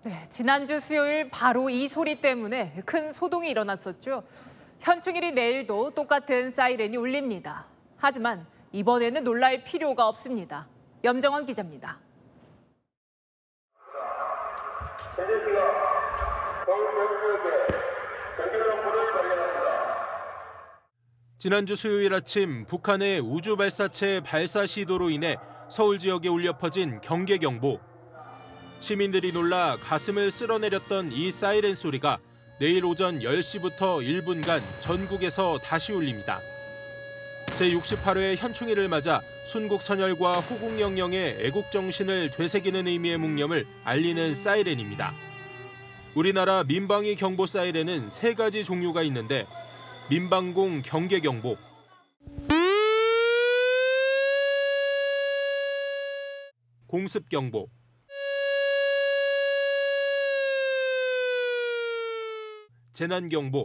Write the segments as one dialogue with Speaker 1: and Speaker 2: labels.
Speaker 1: 네, 지난주 수요일 바로 이 소리 때문에 큰 소동이 일어났었죠. 현충일이 내일도 똑같은 사이렌이 울립니다. 하지만 이번에는 놀랄 필요가 없습니다. 염정원 기자입니다.
Speaker 2: 지난주 수요일 아침 북한의 우주 발사체 발사 시도로 인해 서울 지역에 울려 퍼진 경계 경보. 시민들이 놀라 가슴을 쓸어내렸던 이 사이렌 소리가 내일 오전 10시부터 1분간 전국에서 다시 울립니다. 제68회 현충일을 맞아 순국선열과 호국영령의 애국정신을 되새기는 의미의 묵념을 알리는 사이렌입니다. 우리나라 민방위 경보 사이렌은 3가지 종류가 있는데 민방공 경계경보, 공습경보, 재난경보,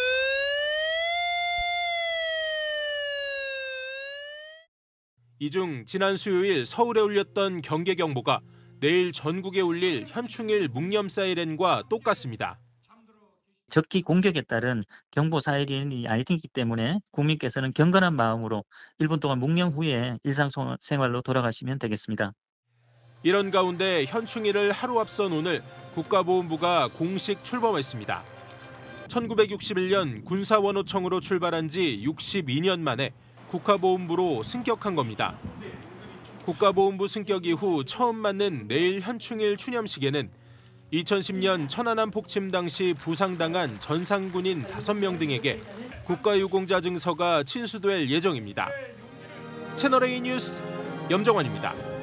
Speaker 2: 이 중 지난 수요일 서울에 울렸던 경계경보가 내일 전국에 울릴 현충일 묵념 사이렌과 똑같습니다.
Speaker 3: 적기 공격에 따른 경보 사이렌이 아니기 때문에 국민께서는 경건한 마음으로 1분 동안 묵념 후에 일상생활로 돌아가시면 되겠습니다.
Speaker 2: 이런 가운데 현충일을 하루 앞선 오늘 국가보훈부가 공식 출범했습니다. 1961년 군사원호청으로 출발한 지 62년 만에 국가보훈부로 승격한 겁니다. 국가보훈부 승격 이후 처음 맞는 내일 현충일 추념식에는 2010년 천안함 폭침 당시 부상당한 전상군인 5명 등에게 국가유공자 증서가 친수될 예정입니다. 채널A 뉴스 염정환입니다.